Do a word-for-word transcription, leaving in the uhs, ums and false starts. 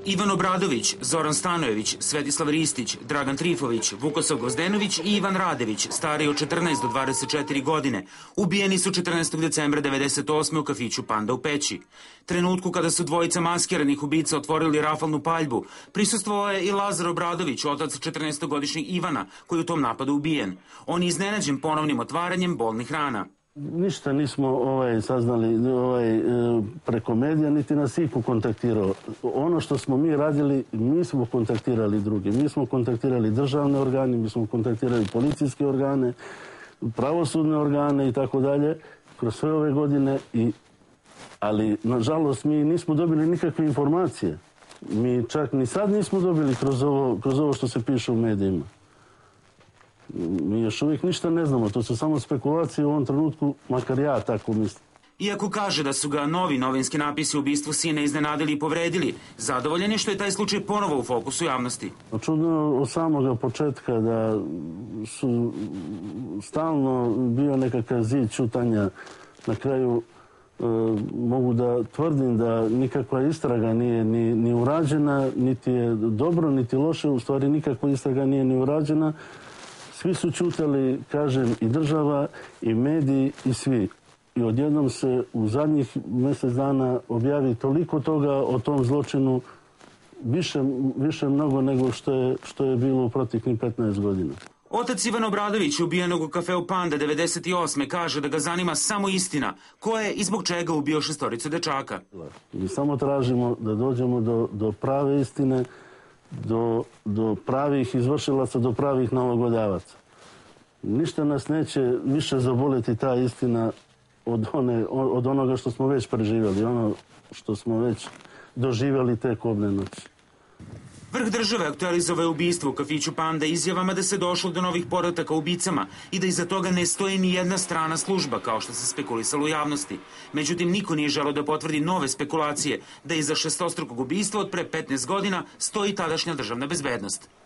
Ivan Obradović, Zoran Stanojević, Svetislav Ristić, Dragan Trifović, Vukosav Gozdenović i Ivan Radević, stariji od četrnaest do dvadeset četiri godine, ubijeni su četrnaestog decembra devedeset osme u kafiću Panda u Peći. Trenutku kada su dvojica maskiranih ubica otvorili rafalnu paljbu, prisustvovao je i Lazar Obradović, otac četrnaestogodišnjeg Ivana, koji je u tom napadu ubijen. On je iznenađen ponovnim otvaranjem bolnih rana. Ništa nismo ovaj, saznali ovaj, preko medija, niti nas iko kontaktirao. Ono što smo mi radili, mi smo kontaktirali druge. Mi smo kontaktirali državne organe, mi smo kontaktirali policijske organe, pravosudne organe i tako dalje, kroz sve ove godine. I, ali, nažalost, mi nismo dobili nikakve informacije. Mi čak ni sad nismo dobili kroz ovo, kroz ovo što se piše u medijima. Mi još uvijek ništa ne znamo, to su samo spekulacije u ovom trenutku, makar ja tako mislim. Iako kaže da su ga novi novinski napisi o ubistvu sina iznenadili i povredili, zadovoljan je što je taj slučaj ponovo u fokusu javnosti. Čudno od samoga početka da su stalno bio nekakav zid ćutanja. Na kraju e, mogu da tvrdim da nikakva istraga nije ni, ni urađena, niti je dobro, niti loše, u stvari nikakva istraga nije ni urađena. Svi su ćutali, kažem, i država, i mediji, i svi. I odjednom se u zadnjih mjesec dana objavi toliko toga o tom zločinu, više, više mnogo nego što je, što je bilo u proteklih petnaest godina. Otac Ivan Obradović, ubijenog u kafeu Panda devedeset osme, kaže da ga zanima samo istina. Ko je i zbog čega ubio šestoricu dečaka? Mi samo tražimo da dođemo do, do prave istine, Do, do pravih izvršilaca, do pravih nalogodavaca. Ništa nas neće više zaboleti ta istina od, one, od onoga što smo već preživjeli, ono što smo već doživjeli te kobne noći. Vrh države aktualizovao je ubistvo u kafiću Panda izjavama da se došlo do novih podataka o ubicama i da iza toga ne stoji ni jedna strana služba, kao što se spekulisalo u javnosti. Međutim, niko nije želeo da potvrdi nove spekulacije da iza šestostrukog ubistva od pre petnaest godina stoji tadašnja državna bezbednost.